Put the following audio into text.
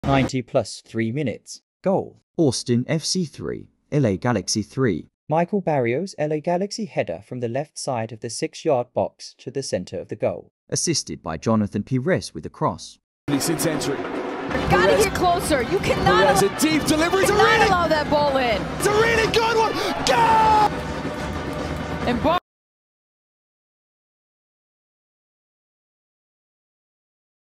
90 plus 3 minutes. Goal. Austin FC 3, LA Galaxy 3. Michael Barrios, LA Galaxy header from the left side of the 6-yard box to the center of the goal. Assisted by Jonathan Pires with a cross. Since entry. Gotta get closer. You cannot Perez, a deep delivery. allow that ball in. It's a really good one. Go! And